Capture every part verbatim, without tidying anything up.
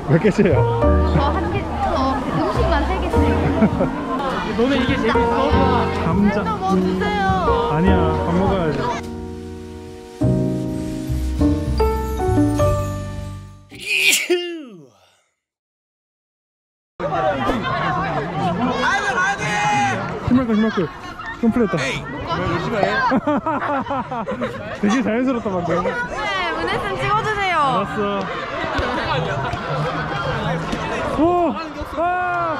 몇 개째요? 저 한 개, 저 음식만 세 개째요. 너네 이게 재밌어? 감자. 뭐 주세요. 아니야, 밥 먹어야지. 힘말까 힘말까 컴플레이터. 열심히 해. 되게 자연스럽다 방금. 네, 문혜쌤 찍어주세요. 알았어. 오! 아!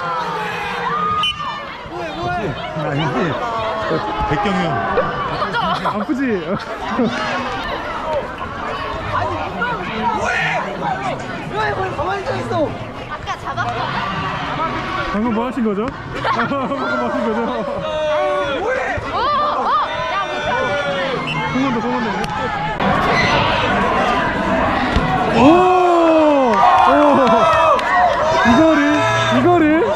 뭐해 뭐해? 아니지. 백경이 형. 아프지? 왜 왜 가만히 서 있어? 아까 잡았어. 방금 뭐 하신 거죠? 방금 뭐 하신 거죠? 오! 어! 야, 못하네. 송건도 송건도. 오! 오! 이거를? 이거를?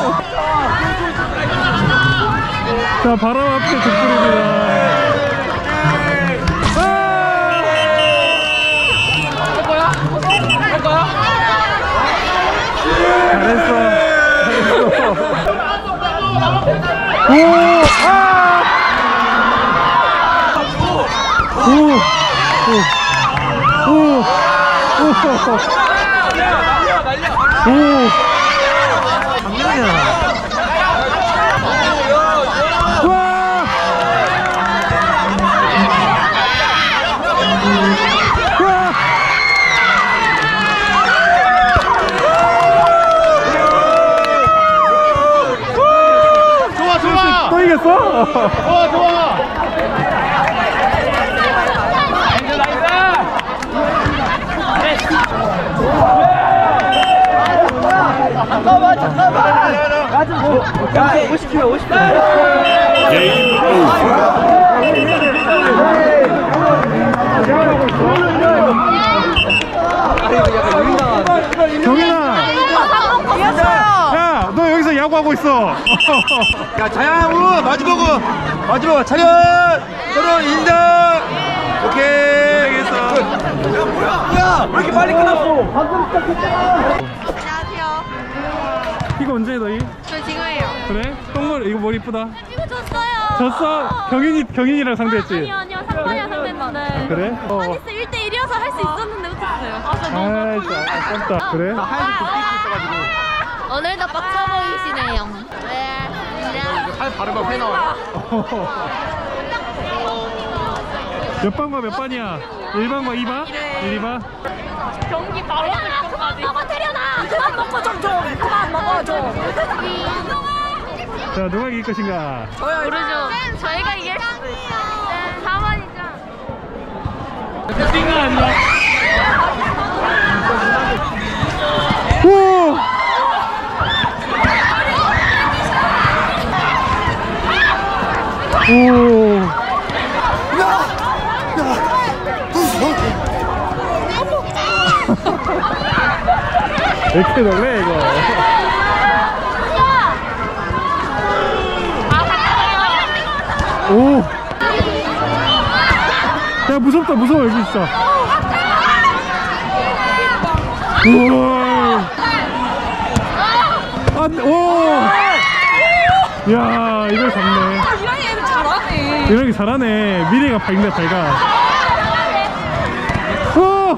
자, 바로 앞에 득불입니다. 잘했어. 잘했어. 오! 아! 오! 오! 오! 오! 오! 장난이야. 와! 와! 좋아 좋아. 또 이겼어? 좋아 좋아. 잠깐만 잠깐만. 야 오십 킬로 오십 킬로. 게임 오버. 정인아! 이겼어요. 야! 너 여기서 야구하고 있어! 야 자양우 마주보고 마주보고 차렷 서로 인정. 오케이 알겠어. 야 뭐야 뭐야 왜 이렇게 빨리 끝났어? 방금 시작했잖아. 안녕하세요. 이거 언제 너희? 저 지금이에요. 그래? 똥머리 이거 머리 이쁘다. 이거 줬어요. 졌어? 경윤이, 경윤이랑 상대했지? 아니요, 아니요. 상관이랑 상대했는데. 그래? 어. 아니스 일 대 일이어서 할 수 있었는데 못했어요. 아, 저 아이, 진짜 아깝다. 그래? 오늘도 빡쳐 보이시네요. 네. 안녕. 팔 바르면 회 나와. 몇 반과 몇 반이야? 일 반과 이 반? 일, 이 반? 경기 바로 끝까지. 그만 때려놔. 그만 먹고 좀 줘. 그만 먹어 줘. 자, 누가 이길 것인가? 모르죠. 저희가 이길 수도 있어요. 네, 사 번이죠. 띵가 아니야? 오! 오! 왜 이렇게 놀래 이거? 오! 야 무섭다 무서워 여기 진짜. 우와! 안, 오! 야 이걸 잡네. 이랑이 애들 잘하네. 이랑이 잘하네. 미래가 밝네 밝아. 오!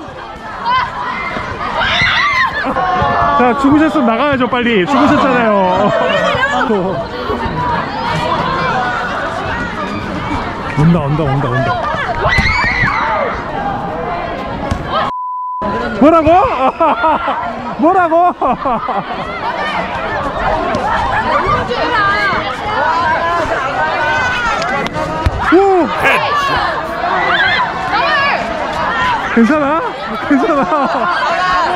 자 죽으셨으면 나가야죠 빨리. 죽으셨잖아요. 온다 온다 온다 온다. 뭐라고? 뭐라고? 오! 괜찮아? 괜찮아?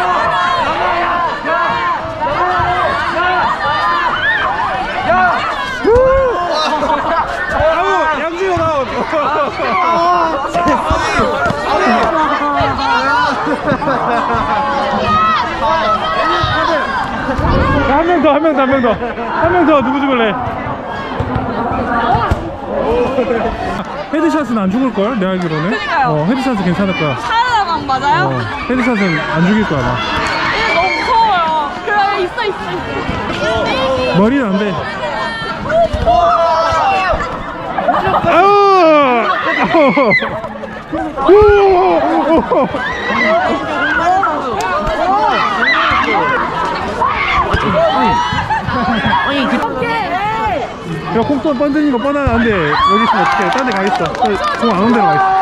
아우 양지호 나온. 한 명 더, 한 명 더, 한 명 더. 한 명 더, 누구 죽을래? 헤드샷은 안 죽을걸? 내가 알기로는. 그러니까요. 어, 헤드샷은 괜찮을 거야. 살아남 맞아요? 어, 헤드샷은 안 죽일 거야, 아마. 이게 너무 무서워요. 있어 있어. 머리는 안 돼. 아우! 야, 콩돈 번지는 거 뻔하면 안 돼. 여기 있으면 어떡해. 딴 데 가겠어. 공 안 온 데로 가겠어.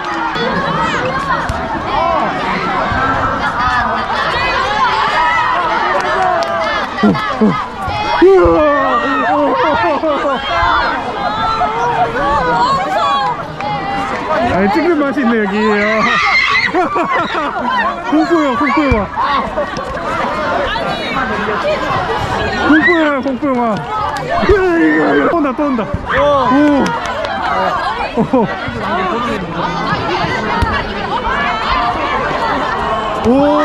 아니, 찍는 맛이 있네, 여기. 콩쿠요, 콩쿠요. 콩쿠요, 콩쿠요. 또 온다, 또 온다. 오. 오.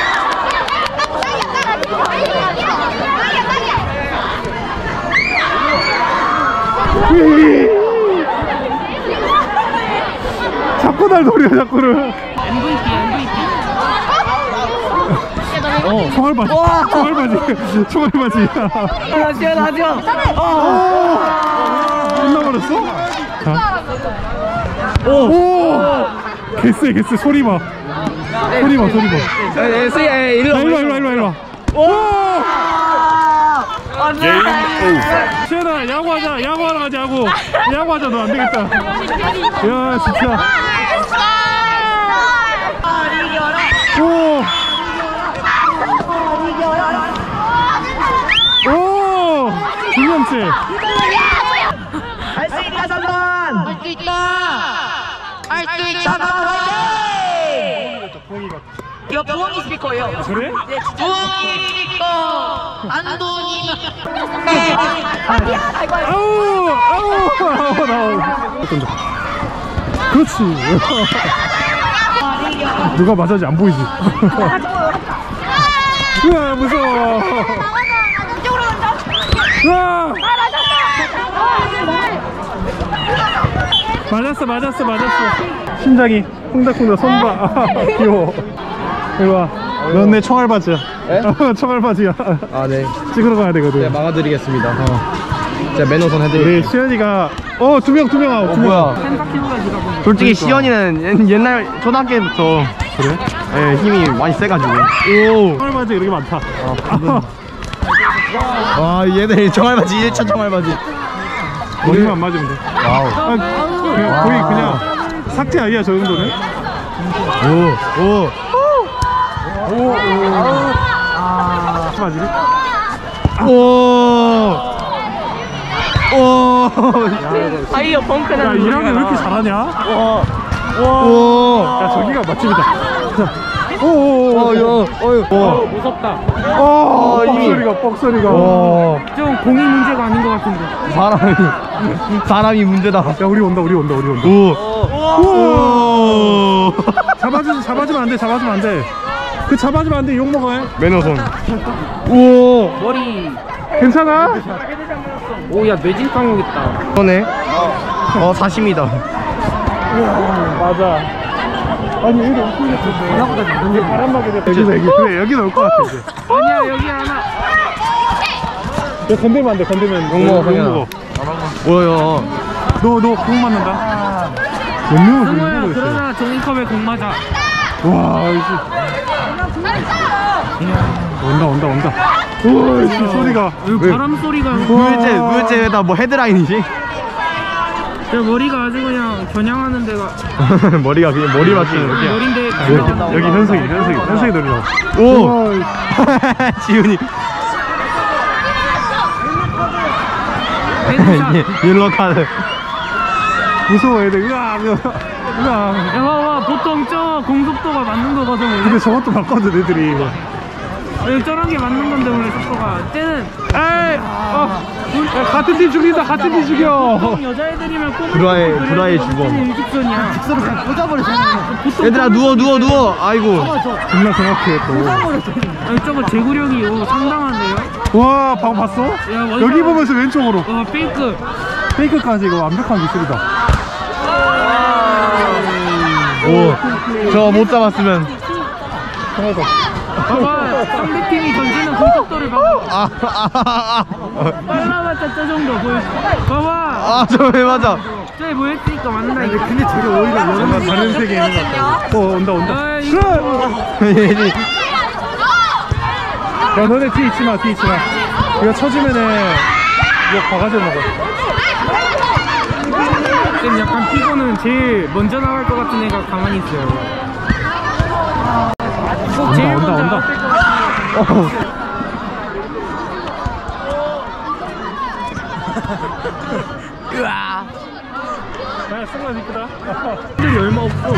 자꾸 날 노려, 자꾸를. 엠브이피 엠브이피. 어, 총알바지. 총알바지. 총알바지. 하지야 하지야. 끝나버렸어? 자. 오! 개쎄, 개쎄. 소리 봐. 소리 봐, 소리 봐. 에스야 일로 아, 일로 와, 일로 와, 일로 와, 일로 와. 오! 게임 오버. 시현아, 야구하자. 야구하러 가자, 야구. 야구하자, 너 안 되겠다. 야, 진짜. 오! 오! 김영채. 할 수 있다 삼번. 할 수 있다. 할 수 있다 삼번 화이팅. 이거 부엉이 스피커예요. 그래? 부엉이 스피커 안돈이. 아우! 아우! 아우! 나오. 그렇지. 누가 맞아지 안 보이지? 으아, 무서워. 이쪽으로 간다. 으아! 아 맞았어, 맞았어. 맞았어, 맞았어. 심장이 콩닥콩닥 손 봐. 아, 귀여워. 이리 와. 넌 내 총알바지야. 어, 총알바지야. 아 네. 찍으러 가야 되거든. 네 막아드리겠습니다. 어. 제가 매너선 우리 해드릴게요. 시연이가 어, 두 명, 두 명 하고. 어 두 명. 뭐야? 솔직히 그러니까. 시연이는 옛- 옛날 초등학교부터 그래? 예, 힘이 많이 세가지고. 오. 총알바지 이렇게 많다. 와 얘들 정알바지 일 차 정알바지. 머리만 안 맞으면 돼. 와우. 아, 그냥 거의 그냥 삭제 아니야, 저 정도는? 오 오. 오, 오. 맞지? 오. 오. 아이어 벙크는. 야, 일 학년 왜 이렇게 잘하냐? 와. 오. 야, 저기가 맛집이다. 자. 오, 오, 오. 어여 어여. 오. 무섭다. 어, 이미. 뻑소리가, 뻑소리가. 와. 좀 공이 문제가 아닌 것 같은데. 사람이 사람이 문제다. 야, 우리 온다, 우리 온다, 우리 온다. 오. 오. 잡아주, 잡아주면 안 돼, 잡아주면 안 돼. 그 잡아주면 안 돼, 욕 먹어요. 매너선. 오. 머리. 괜찮아? 오야 뇌진 강호겠다. 그러네. 어 사심이다. 맞아. 아니, 여기 엄청 예쁜데. 나보다 근데 바람막이 됐다. 여기서, 여기. 그래, 여기 넣을 것 같아, 이제. 아니야 여기 하나. 야, 건들면 안 돼, 건들면. 욕 먹어, 욕 성현아. 먹어. 뭐야? 너, 너 공 맞는다? 몇 명을 공 승호야 먹고 있어? 그러나 종이컵에 공 맞아. 와, 이제. 온다, 온다, 온다. 우와, 이 소리가. 여기 왜? 바람 소리가. 무일제 무일제에다 뭐 헤드라인이지? 야 머리가 아주 그냥 겨냥하는 데가. 머리가 그냥 머리 맞추는 거야. 머리인데. 여기, 여기 현석이, 현석이, 현석이 노리라고. 오. 우와, 지훈이. 헤드샷. 옐로 카드. 무서워, 애들. 으악, 으악. 으악. 야 봐봐 보통 저 공속도가 맞는 거거든 원래. 근데 저것도 봤거든, 애들이. 여기 저런 게 맞는 건데 원래 속도가. 쟤는 에이! 어. 야, 같은 팀 죽인다, 같은 팀 죽여. 보통 여자애들이면 꼬물. 불화의- 불화의 주범. 일직선이야. 직선을 그냥 꽂아버렸어. 얘들아 누워 누워 누워. 아이고. 존나 정확해, 또. 아니 저거 제구력이 오, 상당한데요? 와, 방금 봤어? 원래- 여기 보면서 왼쪽으로. 와 페이크. 페이크까지 이거 완벽한 기술이다. 오. 저 못 잡았으면. 하나도. 봐봐, 상대팀이 던지는 공속도를 봐봐. 아, 아, 아, 빨라봤자 저 정도 보여줘. 봐봐. 아, 저 왜 맞아? 저기 보였으니까 맞나? 근데 저게 오히려 여러분 다른 세계에 있는 것 같아. 어, 온다, 온다. 아, 슛! 야, 너네 뒤에 있지 마, 뒤에 있지 마. 이거 쳐주면은, 이거 바가지 먹어. 지금 약간 피고는 제일 먼저 나갈 것 같은 애가 가만히 있어요. 꼭 제일 온다, 먼저 온다. 나갈 것 같은 어. 으아. 야, 승관 이쁘다. 애들이 얼마 없어.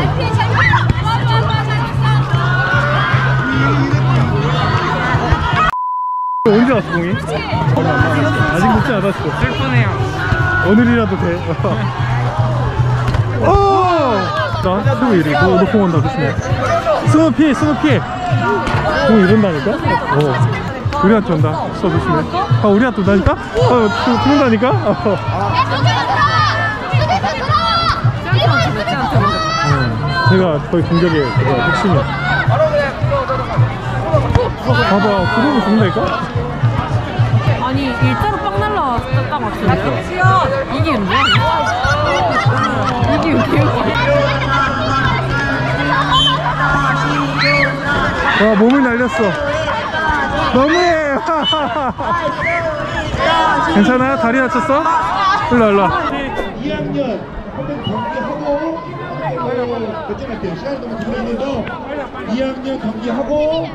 언제 왔어, 공이? 아직 늦지 않았어. 슬프네요. 오늘이라도 돼. 오! 자, 스무 이리. 너, 너 공 온다, 조심해. 스무 피해, 스무 피해. 공 이런다니까? 어. 우리한테 온다. 써, 조심해. 아, 우리한테 온다니까? 어, 죽는다니까? 어. 응. 제가 거의 공격의 그거 핵심이야. 봐봐, 구르면 죽는다니까? 아니 일자로 빵 날라 딱 왔어요. 이게 뭐야? 이게 뭐야? 와, 몸을 날렸어. 너무해. 괜찮아? 다리 다쳤어? 일로 일로. 이 학년 한번 경기하고 결정할게요. 시간이 너무 길어지는데 이 학년 경기하고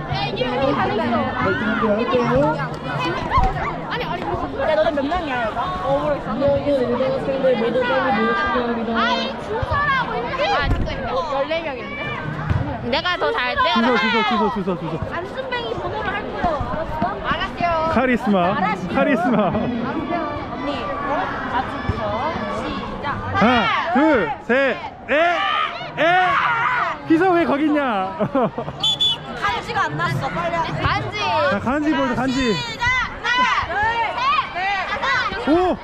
결정할게요. 아니 아니 야 너네 몇 명이야 얘가? 어 모르겠어. 고등학생들 모두 빨리 모였습니다. 아이 주소라고 이렇게. 아 지금 열네 명인데. 내가 더 잘 내가 주소 더 주소 주소 주소 주소. 안순뱅이 번호를 할 거예요. 알았어? 알았어요. 카리스마. 카리스마. 언니 맞춤부터 시작. 하나, 둘, 셋, 에, 에. 희서 왜 거기 있냐? 간지가 안 났어. 빨리. 간지. 자, 간지 보여줘, 간지. 시작. 하나, 둘, 셋, 넷, 오.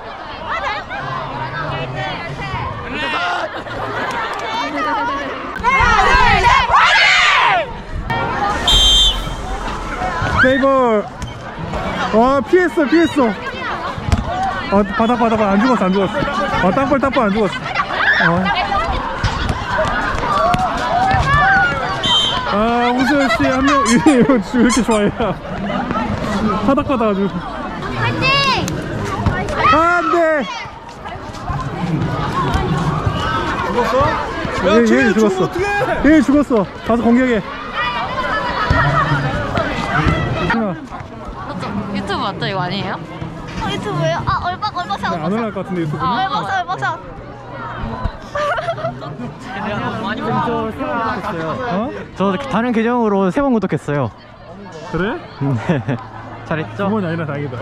세이볼. 와, 피했어, 피했어. 어, 바닥, 바닥, 안 죽었어, 안 죽었어. 어, 땅볼, 땅볼 안 죽었어. 어. 아, 우수연 씨, 한 명, 왜 이렇게 좋아해? 바닥, 바닥 아주. 아, 안 돼! 죽었어? 얘, 얘 죽었어. 얘 죽었어. 가서 공격해. 유튜브 맞죠? 이거 아니에요? 어, 유튜브예요? 아, 얼박, 얼박사, 안 올라갈 것 같은데, 유튜브는? 아, 얼박사, 얼박사. 저 세 번 구독했어요. 어? 저 다른 계정으로 세 번 구독했어요. 그래? 네. 잘했죠? 두 번이 아니라 다행이다.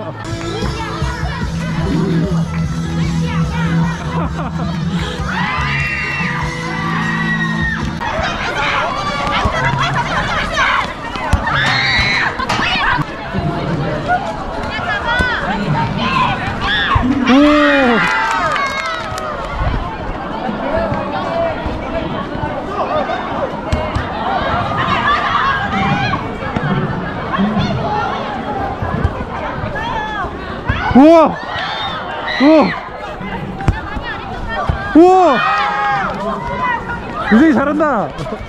오! 우와! 우와! 우와! 굉장히 잘한다!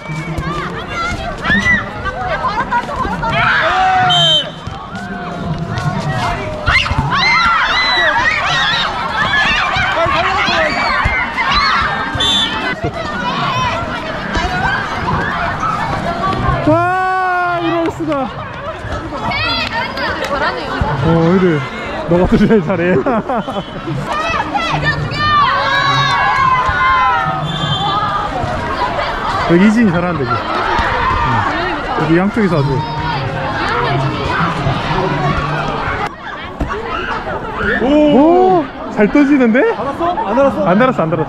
와, 이럴 수가. 잘하네요. 어, 애들 너가 더 제일 잘해. 여기 이진이 잘하는데, 여기. 응. 여기 양쪽에서 아주. 오! 오! 잘 떠지는데? 알았어? 안 알았어? 안 달았어, 안 달았어.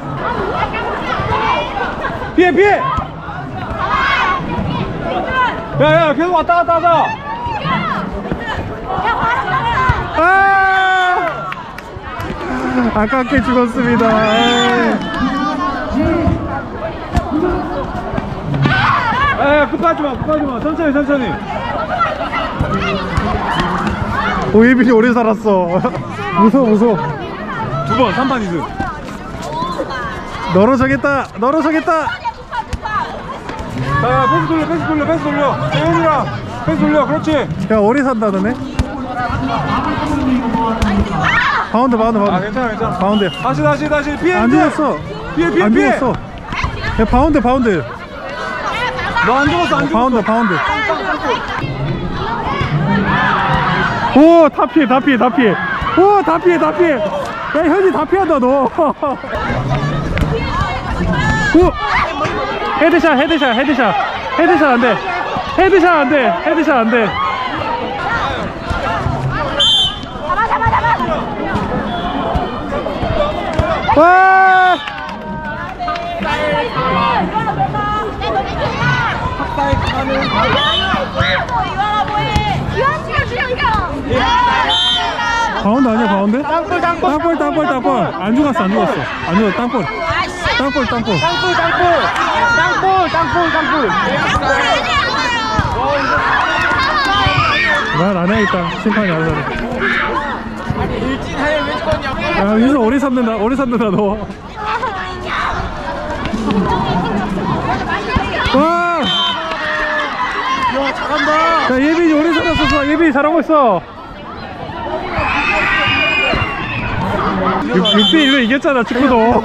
피해, 피해! 야, 야, 계속 왔다 갔다 하자. 아! 아깝게 죽었습니다. 에 급하지 마 급하지 마 천천히 천천히. 오 예빈이 오래 살았어. 무서워 무서워. 두 번 삼 판 이승. 너로 저겠다 너로 저겠다. 자 패스 돌려 패스 돌려 패스 돌려. 재현이랑 패스 돌려. 그렇지. 야 오래 산다 너네. 바운드 바운드 아 바운드. 괜찮아 괜찮아. 바운드. 다시 다시 다시 피해. 안 죽었어. 피해 피해 안 피해. 죽었어. 야 바운드 바운드. 너 안 죽었어 안 죽었어. 바운드 바운드. 오 다 피해 다 피해 다 피해. 오 다 피해 다 피해. 야 현이 다 피한다 너. 오 헤드샷 헤드샷 헤드샷 헤드샷 안돼. 헤드샷 안돼 헤드샷 안돼. 잡아 잡아 잡아. 와 바운드 아니야 바운드? 땅볼 땅볼 땅볼 땅볼 땅볼. 안 죽었어 안 죽었어 안 죽었어. 땅볼 땅볼 땅볼 땅볼 땅볼 땅볼 땅볼 땅볼. 말 안 해야겠다. 심판이 안 하잖아. 야 윤서 오래 삼는다 오래 삼는다 너. 와! 야 잘한다. 야 예빈이 오래 살았어. 예빈이 잘하고 있어. 육 대 일로 이겼잖아 축구도.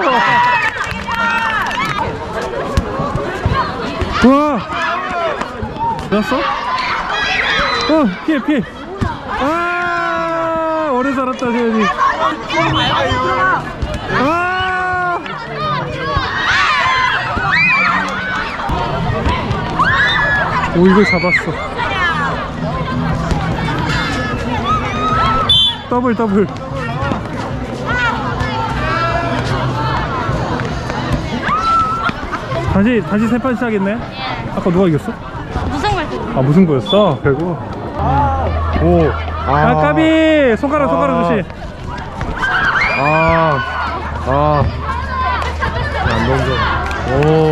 와 됐어? 어 피해 피해. 아 오래 살았다 세연이. 아 오 이걸 잡았어. 더블 더블. 다시 다시 세 판 시작했네. 아까 누가 이겼어? 무슨 말? 아 무슨 거였어? 결국. 오. 아 까비. 손가락 손가락 조심. 아. 아. 안 넘겨. 오.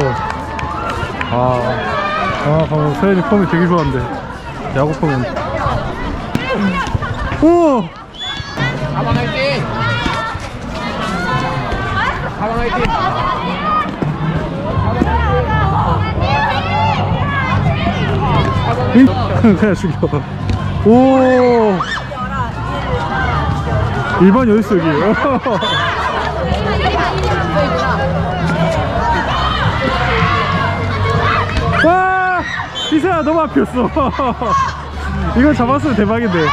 아. 아 방금 서현이 폼이 되게 좋았는데. 야구 폼은. 오. 가방 화이팅. 가방 화이팅. 그냥 죽여. 오 일반 연습기. 와 이세야 너무 앞이었어. 이거 잡았으면 대박인데.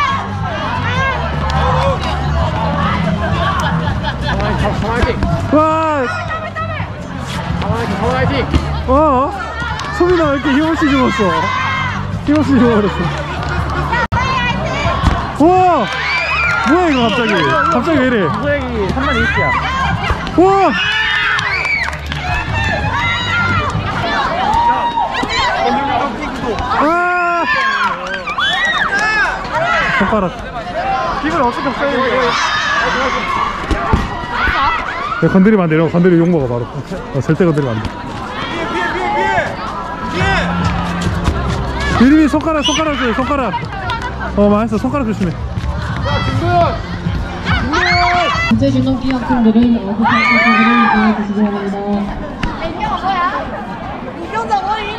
가방 화이팅. 와 가방 화이팅. 가방 화이팅. 어? 소민아 왜 이렇게 힘없이 죽었어? 힘없이 죽어버렸어. 우와! 뭐야 이거 갑자기? 갑자기 왜 이래? 소액이 삼 만 일치야. 우와! 아! 손가락. 기분 어떻게 없어요? 야, 건드리면 안 돼. 이러면 건드리면 욕먹어 바로. 어, 절대 건드리면 안 돼. 피해 피해 피해 피해. 유림이 손가락 손가락 줘 손가락. 어 망했어. 손가락 조심해. 전체 준동기 학생들은 어부팔 사진을 보여주시기 바랍니다. 인형아 뭐야? 이병자 머리.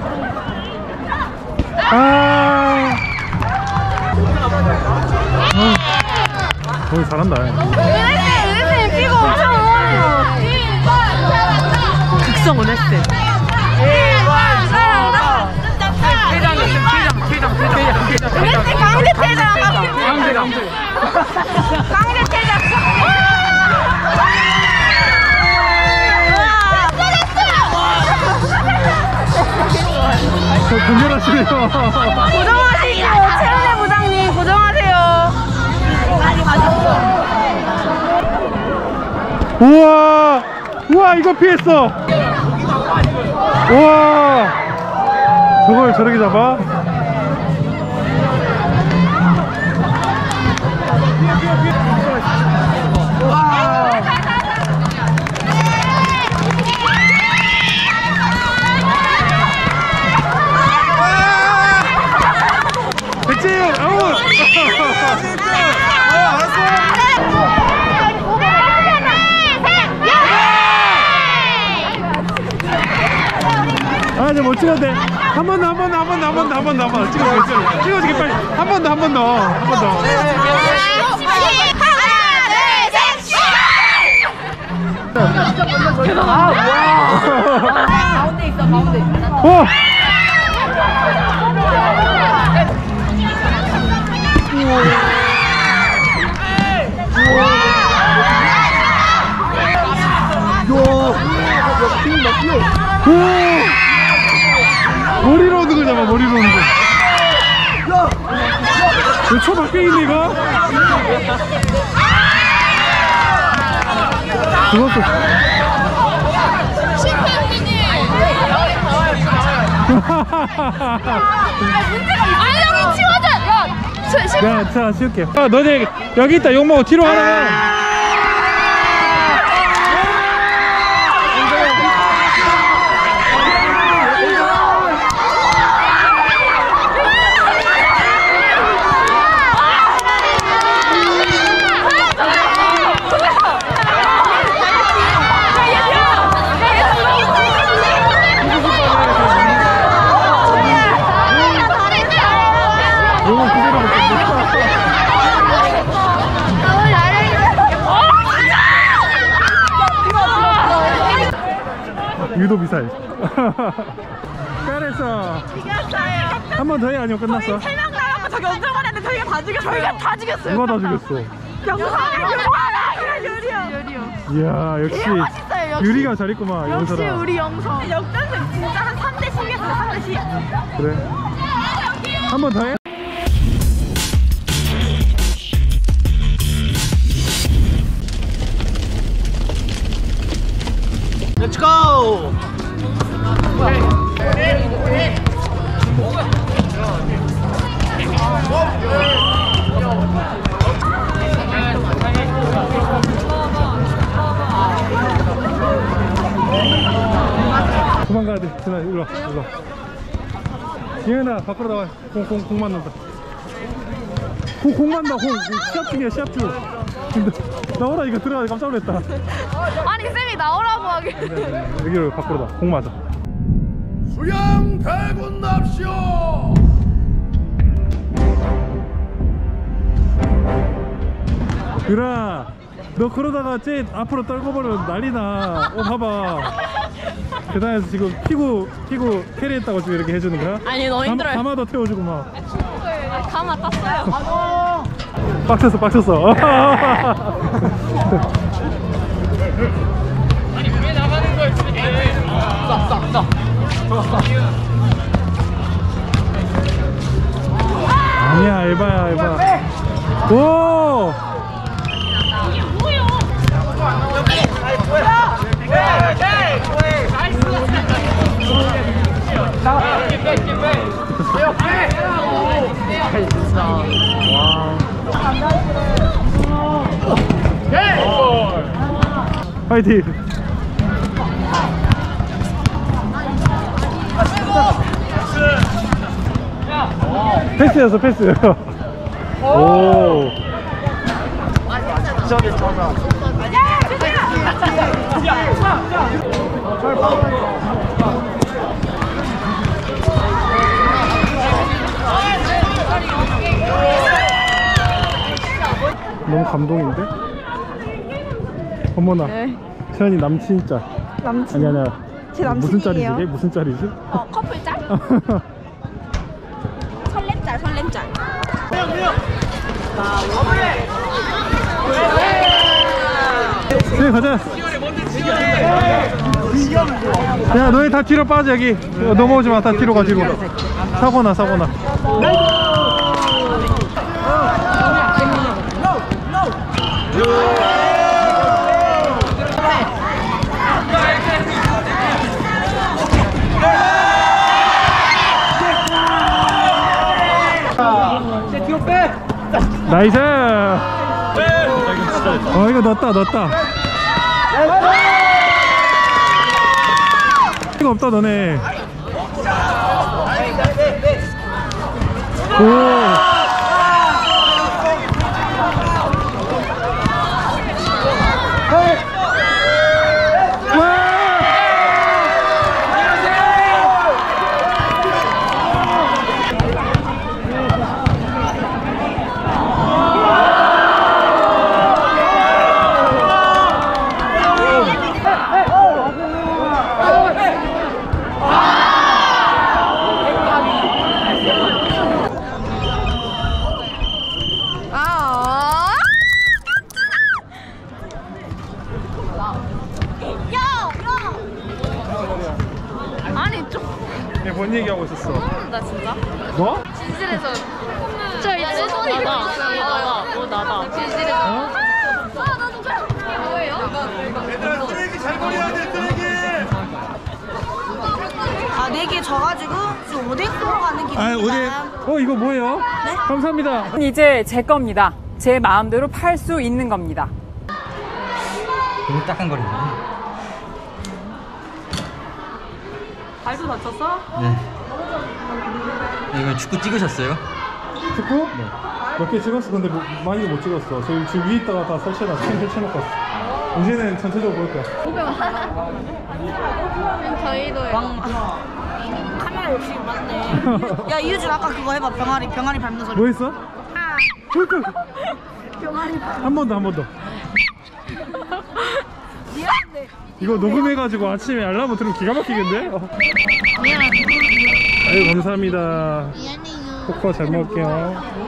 아. 어, 잘한다. 은혜쌤 은혜쌤 피고 엄청 어려워. 특성 원했을 때. 일반 잘한다. 퇴장 퇴장 퇴장 퇴장 퇴장. 은혜쌤 강제 퇴장. 강제 강제. 강제 퇴장. 저 분별하시네요. 고정하시죠. 최은혜 부장님 고정하세요. 많이 맞았어. 우와, 우와 이거 피했어. 우와, 저걸 저렇게 잡아? 찍어도 돼. 한 번 더, 한 번 더, 한 번 더, 한 번 더, 한 번 더, 한 번 더. 찍어줄게, 찍어줄게. 찍어줄게, 빨리. 한 번 더, 한 번 더, 한 번 더. 하나, 둘, 셋, 가운데 있어, 가운데 있어. 어! 오! 머리로 오는 거잖아, 머리로 오는 거. 이거 초 밖에 있네, 이거? 죽었어. 아, 여기 치워줘! 야, 저, 실 야, 자, 쉴게. 야, 너네 여기 있다, 욕 먹어. 뒤로 하라. 용은 그대로 먹겠네. 유도 미사일. 잘했어. 한 번 더 해, 아니면 끝났어? 세 명 남았고 저기 엄청 많은데 저희가 다 죽였어요. 저희가 다 죽였어요. 누가 다 죽였어? 영상이 유리요. 유리요. 이야, 역시 되게 멋있어요. 역시. 유리가 잘 있구만. 역시 영서라. 우리 영성. 역전승 진짜 한 삼 대 십이었어요. 삼 대 십. 그래. 한 번 더 해. Let's go! 도망가야 돼. 진아, 일로 와. 일로 와. 예은아, 밖으로 나와. 공, 공, 공 맞는다. 공, 공 맞는다. 공. 시합 중이야, 시합 중. 근데 나오라, 이거 들어가. 깜짝 놀랐다. 아니 쌤이 나오라고 하길래. 여기로 밖으로 나. 공 맞아. 수영 대군 납시오! 유라, 너 그러다가 쟤 앞으로 떨궈버리면 난리나. 어, 봐봐. 계단에서 지금 피구, 피구 캐리했다고 지금 이렇게 해주는 거야? 아니 너무 힘들어요. 가마도 태워주고 막. 가마 땄어요. 빡쳤어, 빡쳤어. 아니야, 에바야, 에바. 오! 화이팅! 패스였어, 패스. 오. 너무 감동인데? 어머나. 네. 세연이 남친 짤. 남친. 아니 아니야. 제 남친이에요. 무슨 짤이지 이게? 무슨 짤이지? 어, 커플 짤? 설렘 짤, 설렘 짤. 세연 가자. 야, 너희 다 뒤로 빠져. 여기 어, 넘어오지 마. 다 뒤로 가. 뒤로. 사고나, 사고나. 나이스. 어, 이거 넣었다, 넣었다. 이거 없다, 너네. 오. 뭔 얘기하고 있었어? 나 진짜. 뭐? 진실에서. 저 이제 나다. 나다. 어 나다. 진실에서. 아 나도 그래. 뭐예요? 얘들아 쓰레기 잘 버려야 돼 쓰레기. 아, 네 개 져가지고 지금 오뎅 쏘러 가는 길입니다. 아, 오뎅. 어, 이거 뭐예요? 네? 감사합니다. 이제 제 겁니다. 제 마음대로 팔 수 있는 겁니다. 너무 따끈거리네. 발도 다쳤어? 네. 이거 축구 찍으셨어요? 축구? 네. 몇 개 찍었어. 근데 뭐, 많이도 못 찍었어. 저희 지금 위에 있다가 다 설치해놨어. 펜 설치해놓고 왔어. 이제는 전체적으로 볼 거야. 저희도 카메라 욕심이 많네. 야, 이유준 아까 그거 해봐. 병아리, 병아리 밟는 소리. 뭐 했어? 그러니까. 한 번 더, 한 번 더. 미안한데. 이거 녹음해가지고 아침에 알람을 들으면 기가 막히겠는데? 어. 아유, 감사합니다. 코코아 잘 먹을게요.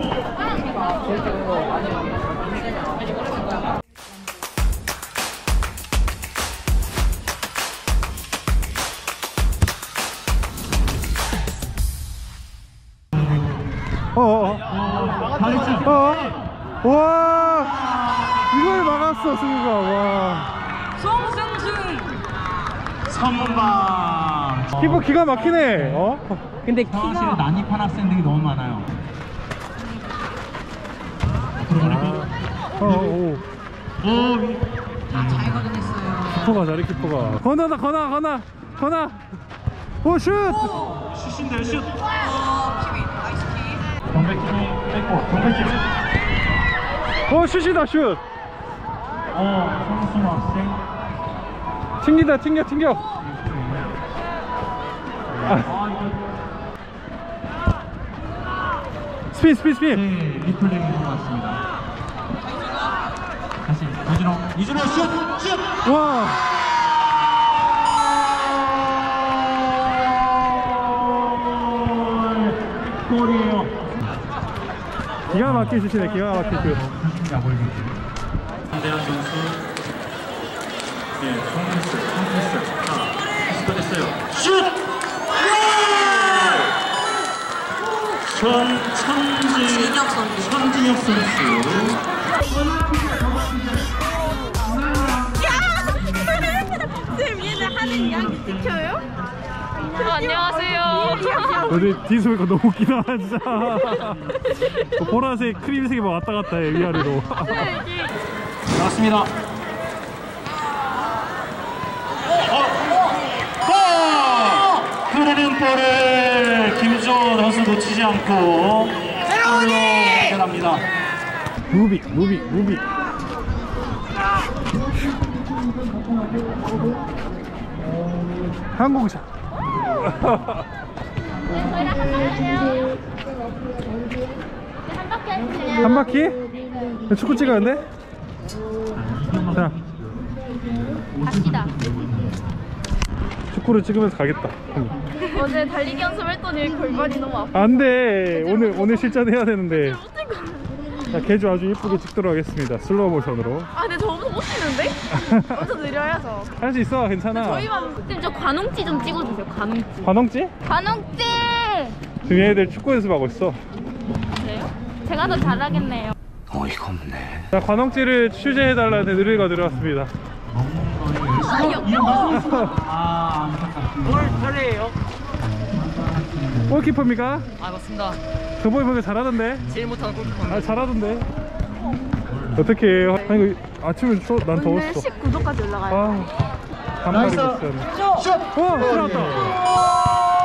어어어. 어. 와. 이걸 막았어, 승우가. 와. 선방. 키퍼 기가 막히네. 어? 근데 사실은 키가 난입한 학생들이 너무 많아요. 어, 오. 오. 잘 거둔했어요. 키퍼가 잘해, 키퍼가. 건아다, 건아, 건아, 건아. 오, 슛! 슛인데요 슛. 어, 키위. 나이스 키. 경백팀이 뺏고 경백팀. 오, 슛이다, 슛! 어 손승우 학생. 튕긴다, 튕겨, 튕겨. 아. 스핀, 스핀, 스핀. 네, 리플레이 것 같습니다. 다시 이준호. 이준호 슛! 슛! 와. 골이에요. 기가 막히게 주시네, 기가 막히게. 야골기. 한대한 선수. 예, 성패스, 성패스. 자, 스타됐어요. 슛! 전천지 천진혁 선수. 쌤 얘네 하는 이야기 지켜요? 안녕하세요. 근데 뒤에 소리가 너무 웃기다, 진짜. 그 보라색, 크림색이 막 왔다 갔다 해, 위아래로. 나왔습니다. 골! 흐르는 볼을 김주원 선수 놓치지 않고 골로 해결합니다. 무비, 무비, 무비. 항공샷. 한 바퀴? 축구 찍었는데? 자, 갑시다. 축구를 찍으면서 가겠다. 어제 달리기 연습했더니 골반이 너무 아파. 안 돼. 오늘 오늘 실전해야 되는데. 자, 개주 아주 예쁘게 찍도록 하겠습니다. 슬로우 모션으로. 아 근데 저 엄청 못 뛰는데? 엄청 느려요 저. 할 수 있어. 괜찮아. 저희만 쌤 저 관홍지 좀 찍어주세요. 관홍지. 관홍지? 관홍지. 지금 얘네들 축구 연습하고 있어. 그래요? 제가 더 잘하겠네요. 어이가 없네. 자, 관홍지를 취재해달라는 의뢰가 들어왔습니다. 아 역겨워. 아, 안타깝습니다. 뭘 잘해요? 골키퍼입니까? 아 맞습니다. 저번에 보니까 잘하던데? 제일 못하는 골키퍼. 아, 잘하던데? 어떻게 해요? 아니, 이거 아침에 추워, 난 오늘 더웠어. 십구 도까지 올라가요. 아, 감사리 있었네. 슛! 어, 들어왔다.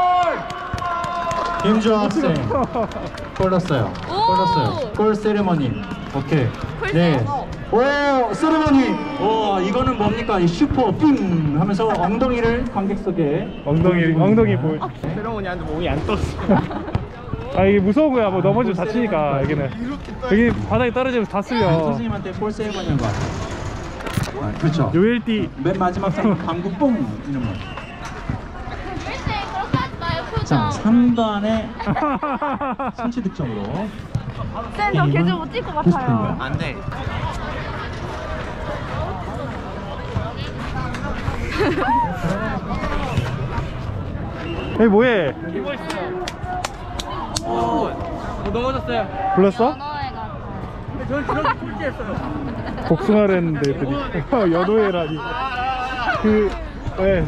김주원 학생 골 넣었어요. 골 넣었어요. 골 세레머니. 오케이. 네. 오, 세레머니. 오, 이거는 뭡니까? 이 슈퍼 삥 하면서 엉덩이를 관객석에 엉덩이, 엉덩이 보여. 세레모니한테 몸이 안 떴어. 아, 이게 무서운 거야. 뭐 넘어지면 다치니까, 여기는. 여기 바닥에 떨어지면 다 쓸려. 선생님한테 골 세레머니 한 거. 아, 그렇죠. 요엘띠. 맨 마지막 상은 방구 뽕 이런 거. 그렇게 하지 마요 표정. 자, 삼 단의 선취 득점으로. 쌤 저 개주 못 찍을 것 같아요. 안 돼. 에이 뭐해? 넘어졌어요. 불렀어? 연어회가. 전 저렇게 꼴찌했어요. 복숭아를 했는데 애들이 연호회라니. 그 왜?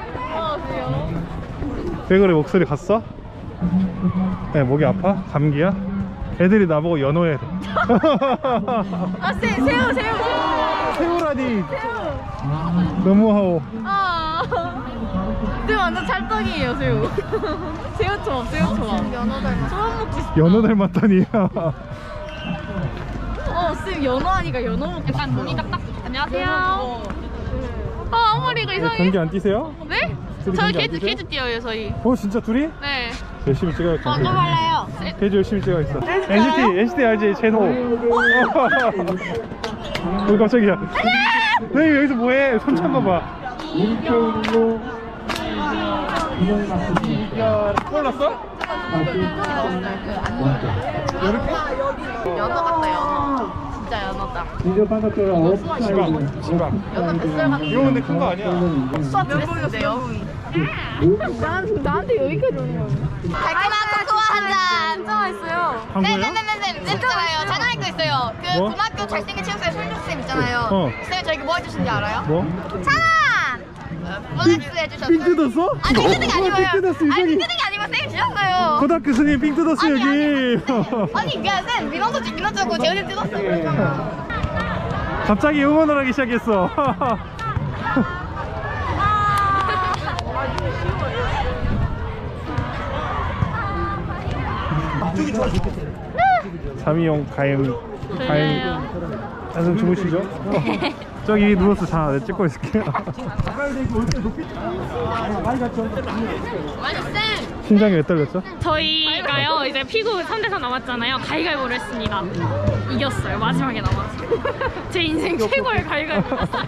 왜 그래 목소리 갔어? 네, 목이 아파? 감기야? 애들이 나보고 연호회래. 아, 새, 새우, 새우, 새우. 새우라니. 너무하오. 아. 새우 완전 찰떡이에요, 새우. 새우초밥, 새우초밥. 연어 닮았. 초밥 먹고 싶어. 연어 닮았다니. 어, 쌤 연어 하니까 연어 먹고 약간 몸이 딱딱. 안녕하세요. 어, 앞머리가 이상해. 경기 안 뛰세요? 네? 둘이 저희 경기 안 게이트, 뛰세요? 게이트 뛰어요, 저희. 어 진짜 둘이? 네. 열심히 찍어야겠다. 어, 또 발라요. 페이지 열심히 찍어야겠어. 엔시티 엔시티 알지? 제노. 어 깜짝이야. 네 여기서 뭐해? 손 찬 거 봐. 야 골랐어? 연어 같다, 연어. 진짜 연어다. 지방 지방. 연어 뱃살 같아. 이거 근데 큰 거 아니야. 수학 드레스인데요? 난, 나한테 여기까지 오는 거야. 달콤한 코코아 한 잔. 진짜 맛있어요. 광고예요? 네네네네. 있잖아요. 장난할 거 있어요. 그 뭐? 고등학교 잘생긴 체육생 손주쌤 있잖아요. 어. 쌤 저에게 뭐 해주신지 알아요? 뭐? 찬! 보너스 해주셨어요. 삥 뜯었어? 아니 삥 뜯은 게 아니고요. 삥 뜯었어 아니 삥 이상이. 뜯은 게 아니고 쌤이 주셨어요. 고등학교 스님 삥 뜯었어 아니, 여기. 아니 그냥 쌤 민원도 민원 짜고 재훈이 뜯었어요. 그렇잖아. 갑자기 응원을 하기 시작했어. 잠이용 가임 가임 한숨 주무시죠? 저기 누워서 자, 내가 찍고 있을게요. 아니 쌤 심장이 왜 떨렸죠? 저희가요 이제 피구 삼 대 삼 남았잖아요. 가위가위보를 했습니다. 이겼어요. 마지막에 남았어요. 제 인생 최고의 가위가위보였어요.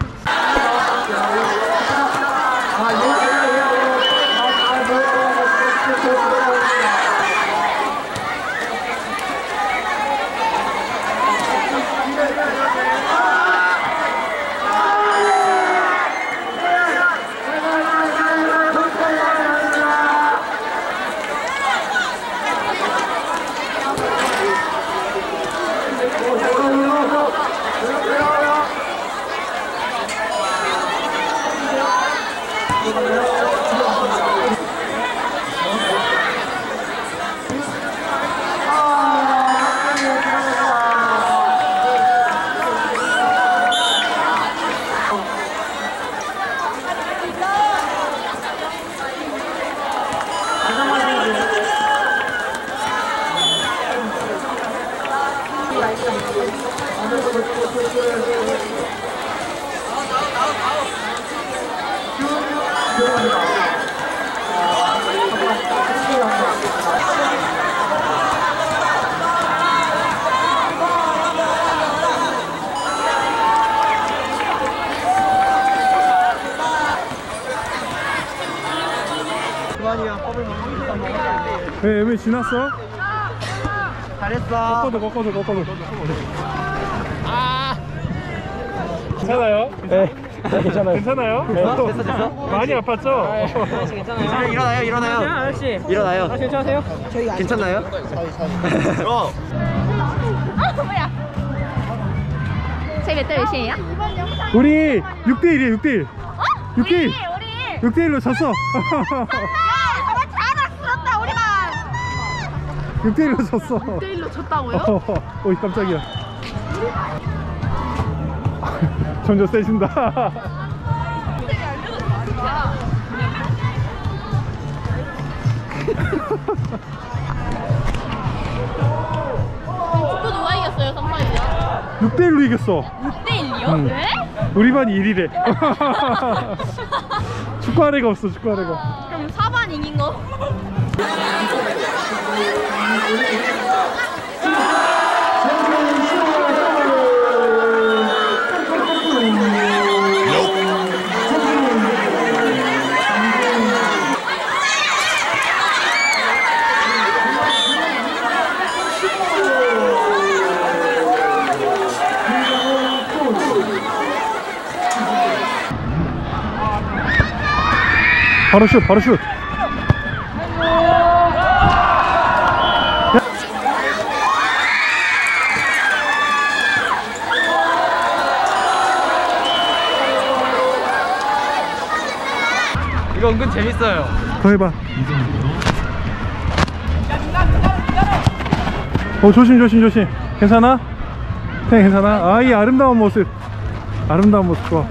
왜, 왜 지났어? 잘했어. 꺾어도 꺾어도 꺾어도. 아 괜찮아요? 네. 괜찮아요. 괜찮아요? 됐어, 됐어, 됐어? 많이 아팠죠? 괜찮아요. 일어나요, 일어나요. 아저씨. 일어나요. 아, 괜찮으세요? 괜찮나요? 어. 아 뭐야? 저희 몇 대 몇이에요? 우리 육 대 일이에요 육 대 일. 어? 육 대 일. 우리 우리. 육 대 일로 졌어. 야 정말 잘했었다 우리만. 육 대 일로 졌어. 육 대 일로 졌다고요? 어이 깜짝이야. 점점 세진다. 축구 누가 이겼어요? 삼 육 대 일로 이겼어. 육 대 일이요? 응. 왜? 우리 반이 일 위래. 축구할 애가 없어 축구할 애가. 그럼 사 반 이긴 거? 바로 슛 바로 슛. 이거 은근 재밌어요. 더 해봐. 어 조심 조심 조심. 괜찮아? 네, 괜찮아? 아 이 아름다운 모습. 아름다운 모습 좋아.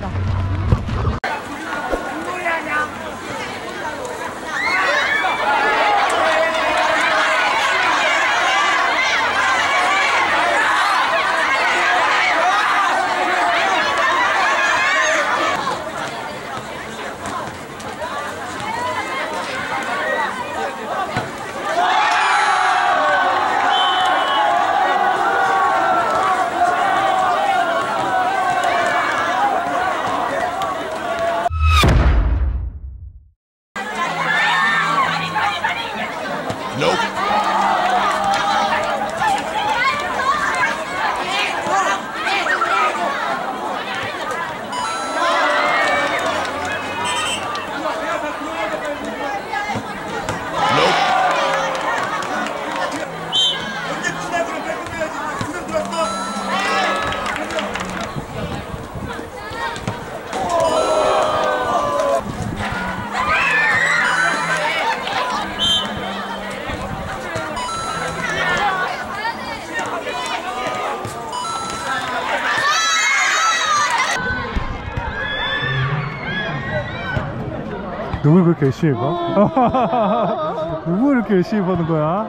누굴 그렇게 열심히 봐? 누굴 이렇게 열심히 보는 거야?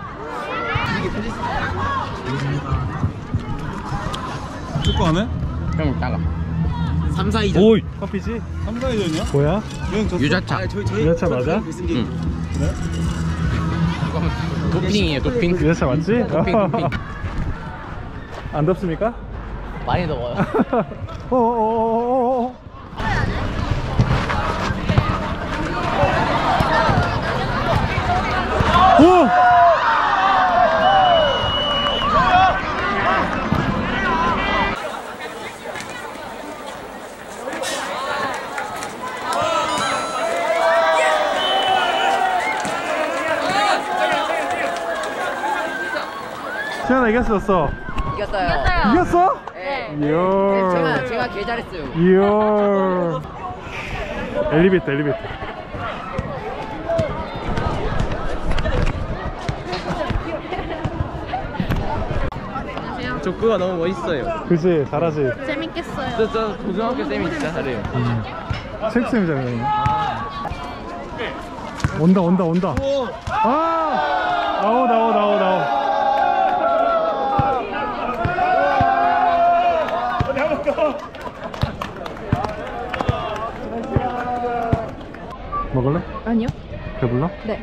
축구 안 해? 형 나가. 삼, 사, 이전. 오이! 커피지? 삼, 사, 이전이야? 뭐야? 유자차. 유자차 맞아? 응. 도핑이에요, 도핑. 유자차 맞지? 도핑, 도핑. 안 덥습니까? 많이 더워요. 어어어어어. 오! 시연아 이겼어. 이겼어요. 이겼어? 네. 이야. 제가 제가 개 잘했어요. 이야. 엘리베이터 엘리베이터. 족구가 너무 멋있어요. 그치 잘하지. 재밌겠어요. 저, 저 고등학교 쌤이 진짜 잘해요. 음. 체육쌤이잖아요. 온다 온다 온다. 아! 아우 나오 나오 나오. 먹을래? 아니요. 배불러? 네.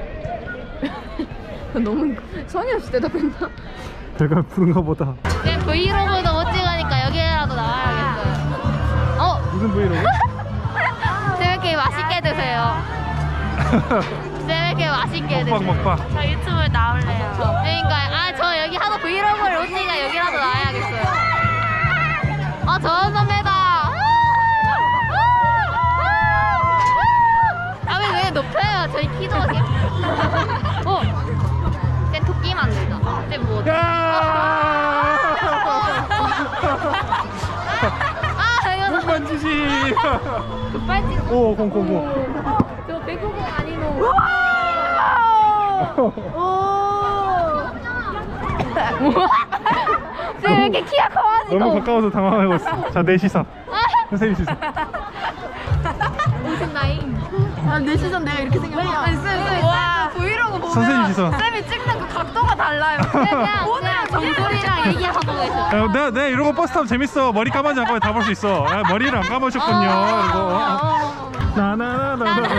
너무 성의 없이 대답했나? 배가 부른가 보다. 네, 브이로그도 못 찍으니까 여기라도 나와야겠어요. 어? 무슨 브이로그? 쌤이렇게 맛있게 드세요. 쌤이렇게 맛있게 드세요. 먹방 먹방. 저 유튜브에 나올래요. 그러니까 아 저 여기 하도 브이로그를 못 찍으니까 여기라도 나와야겠어요. 아 저런 선배다. 아 왜 왜 높여요? 저희 키도 이렇게. 어. 쌤 토끼 만들자. 쌤 뭐? 야! 아 이거 공 만지지. 급발진. 오 공 공 공. 저 배구공 아니노. 오. 쌤 왜 이렇게 키가 커가지고. 너무 가까워서 당황하고 있어. 자 내 시선. 선생님 시선. 무슨 나임? 아, 내 시선 내가 이렇게 생겼어. 아니, 쌤, 쌤, 와. 브이로그 보면 선생님 시선. 쌤이 찍는 그 각도가 달라요. 그냥, 그냥 정소리랑 얘기하고 계셔. 야, 내가, 내가 이러고 버스 타면 재밌어. 머리 감아지 않고 다 볼 수 있어. 야, 머리를 안 감으셨군요. 이거. 나나나나나.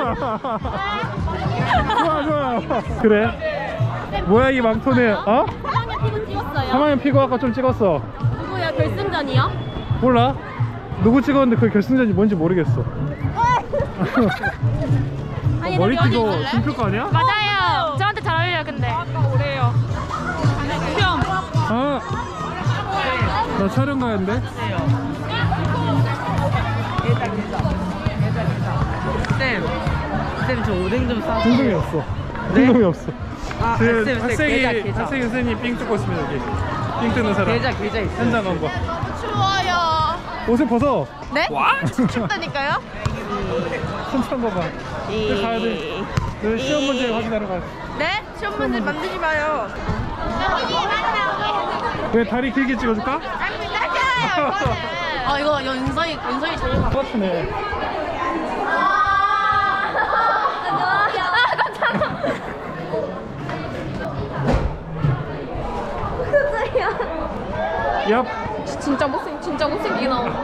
좋아 좋아. 그래. 뭐야 이 망토네. 어? 삼 학년 피부 찍었어요. 삼 학년 피고 아까 좀 찍었어. 누구야? 결승전이야? 몰라. 누구 찍었는데 그 결승전이 뭔지 모르겠어. 아니, 머리띠도 준표 거 아니야? 맞아요. 저한테 잘 어울려요, 근데. 아까 오래요. 수영. 아, 나 촬영 가야는데. 쌤, 쌤 저 오뎅 좀 싸. 흥동이 없어. 흥동이 없어. 아, 지금 쌤, 쌤, 학생이 계좌, 계좌. 학생이 선생님 삥 뜯고 있으면 여기 삥 뜯는 사람. 계좌 계좌 있어요. 현장 간 거. 추워요. 옷을 벗어. 네? 춥다니까요? 천천히 봐봐. 그 가야 돼. 그 시험 문제 확인하러 가. 네? 시험 문제 만들지 마요. 왜 다리 길게 찍어줄까? 아 이거 연서이 연서이 제일 가. 똑같네. 얍. 진짜 못생 진짜 못생기게 나오네.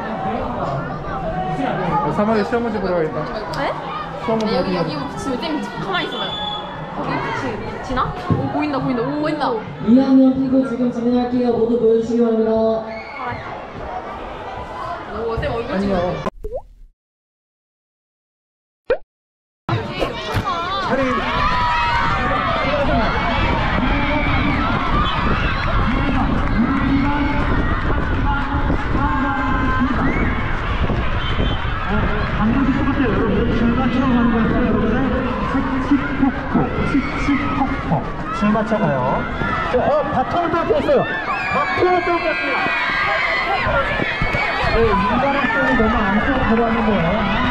삼 학년 시험 문제 보러 가겠다. 네? 시험 문제 여기 확인하러. 여기 지금 땡 가만히 있어봐요. 거기 지 지나? 오 보인다 보인다 오 보인다. 이 학년 피구 지금 진행할게요. 모두 보여주시기 바랍니다. 오쌤 얼굴 지금. 방금도 똑같아요. 여러분 줄맞춰 가는 거였어요. 여러분들 칙칙폭폭 칙칙폭폭 줄맞춰 가요. 자, 어 바톤을 또 뺐어요. 바톤을 또 뺐습니다. 네, 인간학생이 너무 안쪽으로 들어왔는데요.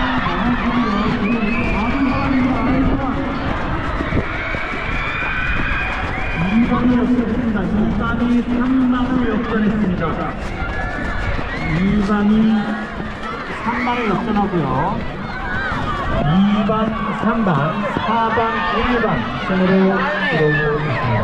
이방이 역전했습니다. 이방이 삼방을 역전했습니다. 이방이 삼방을 역전하고요. 이 방, 삼 방, 사 방, 일 방 승으로 들어오고 있습니다.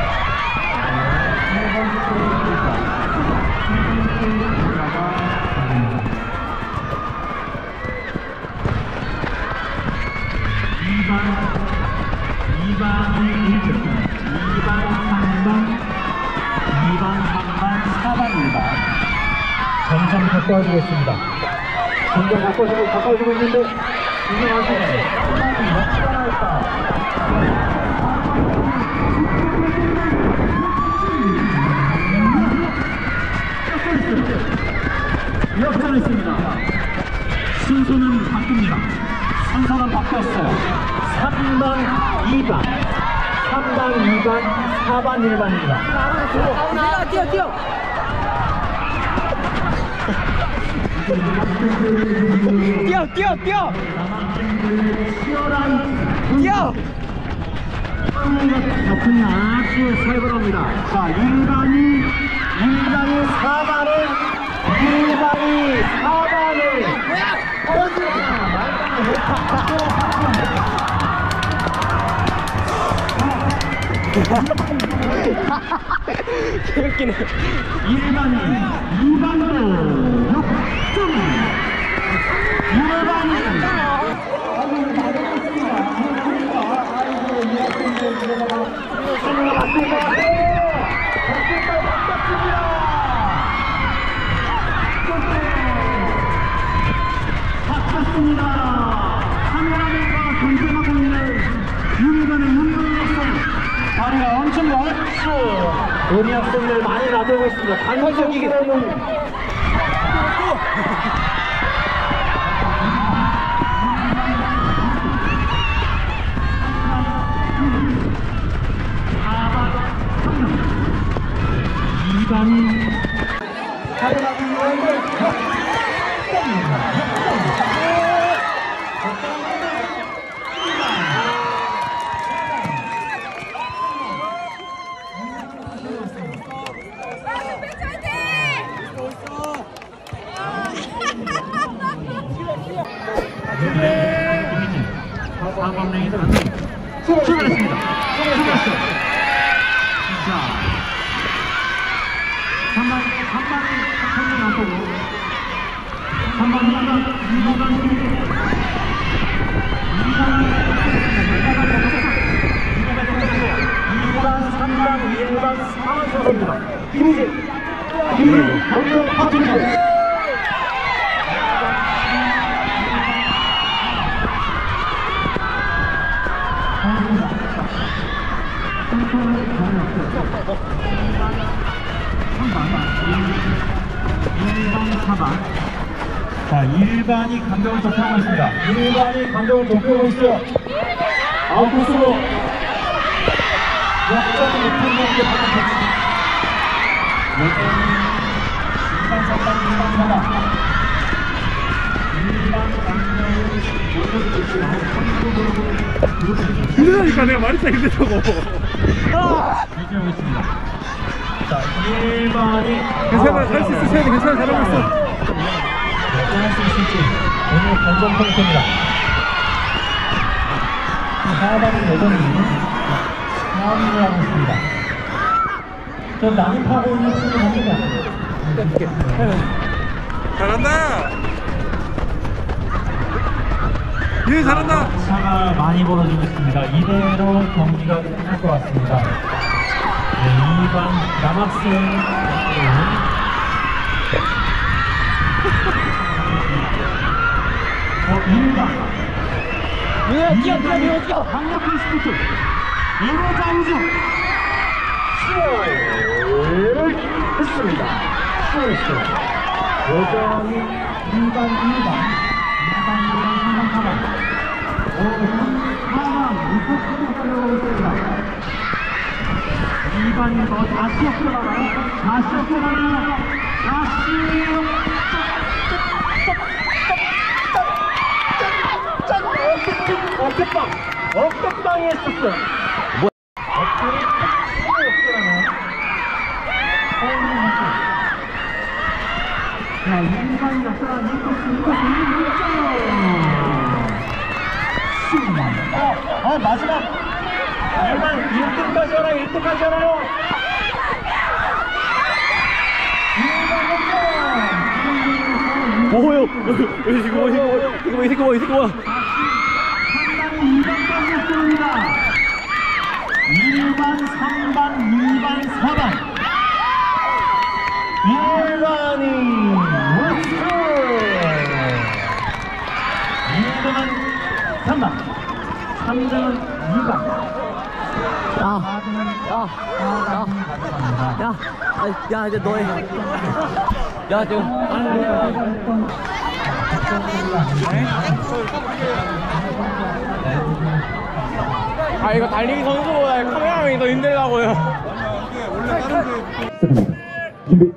이 방, 이 방이 일 점, 이 방, 삼 방, 이 방, 삼 방, 사 방, 일 방 점점 가까워지고 있습니다. 점점 가까워지고 가까워지고 있는데 이게 아시네. 역시가 나왔다. 역전했습니다. 순서는 바뀝니다. 순서는 바뀌었어요. 삼 방, 이 방, 삼 방, 이 방, 사 방, 일 방입니다. 뛰어 뛰어. 뛰어 뛰어 뛰어 뛰어 덕분이 아주 살벌합니다. 자, 일 방이 일 방이 사 방을 일 방이 사 방을 개웃기네. 일 방이 이 방으로 역전. 일 방이 바꿨습니다. 카메라맨과 경쟁하고 있는 유미관의 윤명학생 다리가 엄청 넓죠. 우리 학생들 많이 나들고 있습니다. 단적이게 이 방이 가져가기 위한 사번랭이 출발했습니다. 자, 삼 번, 삼 번이 한번이 나서고 삼 번, 이 번, 이 번, 이 번, 삼 번, 일 번, 사 번 선수입니다. 김희진, 김희진, 경기 파트입니다. 일 번, 사 번. 자, 일 번이 감정을 좁혀오고 있습니다. 일 번이 감정을 좁혀오고 있어요. 아웃코스로 역전이 못한 경기 바꿔줬습니다. 여전히 이 번, 삼 번, 일 번, 사 번. 일 번 감정을 좁혀주고 있습니다. 그러니까 내가 말이 잘 된다고. 유지하고 있습니다. 자, 일 번이 괜찮아, 할 수 있어, 세연이 괜찮아, 잘하고 있어. 할 수 있을지 오늘 관전 포인트입니다. 사 번은 여전히 마음을 하고 있습니다. 좀 난입하고 있는 친구 같습니다. 잘한다. 예, 잘한다. 차가 많이 벌어지고 있습니다. 이대로 경기가 끝날 것 같습니다. 네, 이 번 남학생 어, 일 번 민호야 뛰어 뛰어 민호 뛰어. 강력한 스포츠 이호장수 수월을 했습니다. 수월했어. 여전히 일 번 일 번 이 번 이 번 삼 번 사 번 오 번 사 번 이렇게 끌려가고 있습니다. 이 번이 더 다시 역전하나요? 다시 역전하나요? 다시 어깨빵! 어깨빵이 했었어요. 뭐? 어깨를 탁 치고 역전하나요? 자, 이 번이 역전한 이코스, 이코스, 일 점! 어, 어, 마지막! 일단 일 등까지 하나요? 일 등까지 하나요? 오호요. 이 새끼 뭐, 이 새끼 뭐, 이 새끼 뭐, 이 새끼 뭐. 이 번까지 했습니다. 일 번, 삼 번, 이 번, 사 번. 일 번이 우승! 이 번은 삼 번, 삼 번은 이 번. 야, 야, 야, 야, 아, 야, 이제 너해. 야, 지금. 아, 이거 달리기 선수보다 카메라맨이 더 힘들다고요. 시작합니다. 준비.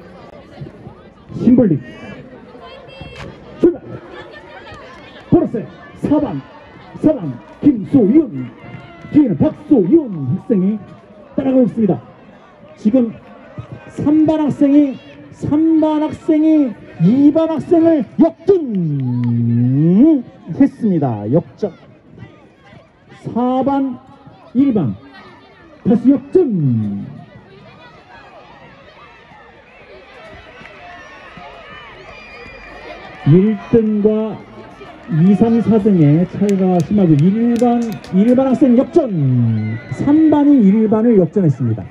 심벌리. 출발. 보너스 사 번, 사 번 김소윤. 뒤에는 박소윤 학생이 따라가고 있습니다. 지금 삼 번 학생이 삼 번 학생이 이 번 학생을 역전했습니다. 역전. 사 번, 일 번 다시 역전. 일 등과 이, 삼, 사 등의 차이가 심하고 일 번, 일 번 학생 역전. 삼 번이 일 번을 역전했습니다.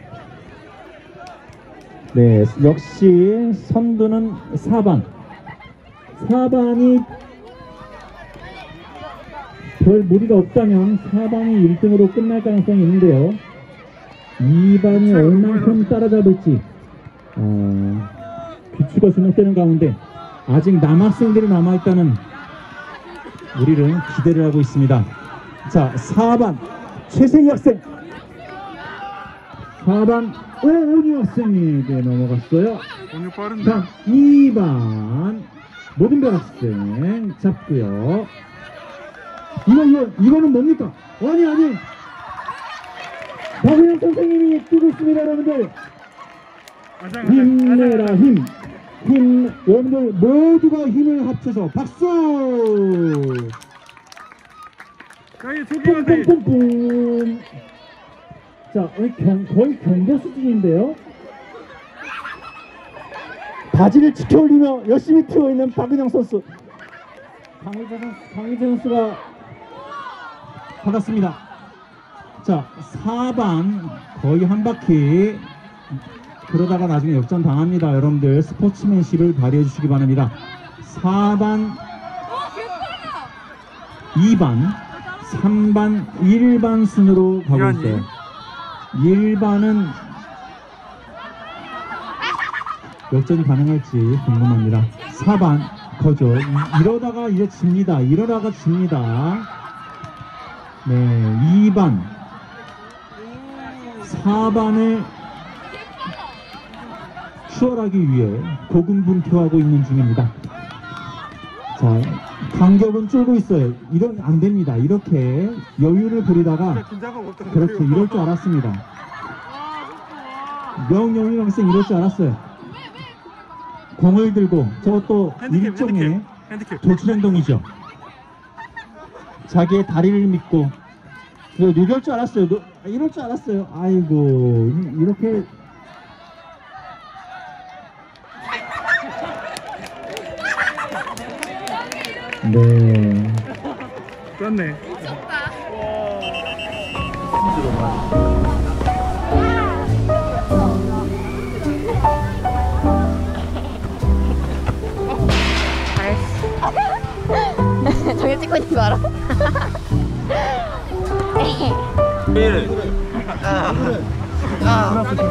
네, 역시 선두는 사 번. 사 번이 별 무리가 없다면 사 번이 일 등으로 끝날 가능성이 있는데요. 이 번이 얼만큼 따라잡을지 어, 귀추가 주목되는 가운데 아직 남학생들이 남아있다는 우리는 기대를 하고 있습니다. 자, 사 번 최승희 학생, 사 번 오은희 학생이 네, 넘어갔어요. 오늘 빠른데. 자, 이 번 모든별 학생 잡고요. 이거, 이거, 이거는 뭡니까? 아니, 아니. 박은영 선생님이 뛰고 있습니다, 여러분들. 힘내라, 힘. 힘, 여러분들 모두가 힘을 합쳐서 박수! 야, 이거 저기 가야 돼. 뿜뿜뿜뿜. 자, 거의, 경, 거의 경보 수준인데요. 바지를 지켜 올리며 열심히 뛰고 있는 박은영 선수. 강희재 선수, 강희재 선수가 받았습니다. 자, 사 번 거의 한 바퀴 그러다가 나중에 역전 당합니다. 여러분들 스포츠맨십을 발휘해 주시기 바랍니다. 사 번, 이 번, 삼 번, 일 번 순으로 가고 있어요. 일 번은 역전이 가능할지 궁금합니다. 사 번 거죠. 이, 이러다가 이제 집니다. 이러다가 집니다. 네, 이 번, 사 번을 추월하기 위해 고군분투하고 있는 중입니다. 자, 간격은 줄고 있어요. 이런 안 됩니다. 이렇게 여유를 부리다가 그렇게 이럴 줄 알았습니다. 명령이 명생 이럴 줄 알았어요. 공을 들고 저것도 일종의 조출행동이죠. 자기의 다리를 믿고 이럴 줄 알았어요. 너, 이럴 줄 알았어요. 아이고 이렇게 네. 떴네. 저기 찍고 있는 거 알아? 지났어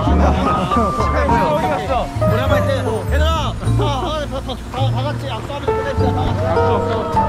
지났어. 오랜만에 얘들아 다 같이 악수하면서 끝냅시다.